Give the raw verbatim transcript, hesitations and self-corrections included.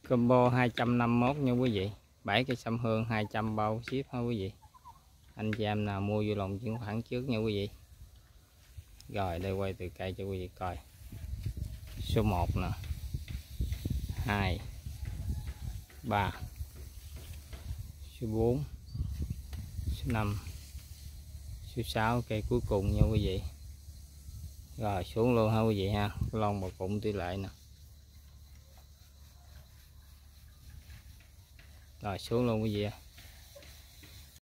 Combo hai trăm năm mươi mốt nha quý vị. bảy cây sâm hương hai trăm bao ship ha quý vị. Anh chị em nào mua vô lòng chuyển khoản trước nha quý vị. Rồi đây quay từ cây cho quý vị coi. Số một nè, hai, ba, số bốn, số năm, số sáu, cây cuối cùng nha quý vị. Rồi xuống luôn ha quý vị ha. Lon bọc bụng tỷ lệ nè. Rồi xuống luôn quý vị.